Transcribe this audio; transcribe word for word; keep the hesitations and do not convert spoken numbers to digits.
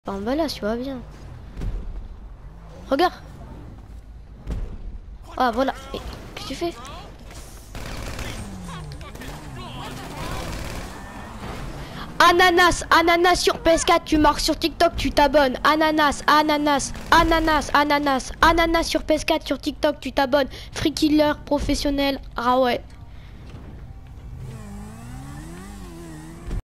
Enfin, bah là, tu vois bien. Regarde. Ah, voilà. Et qu'est-ce que tu fais? Ananas, ananas sur P S quatre, tu marques sur TikTok, tu t'abonnes. Ananas, ananas, ananas, ananas, ananas sur P S quatre, sur TikTok, tu t'abonnes. Free killer professionnel, ah ouais.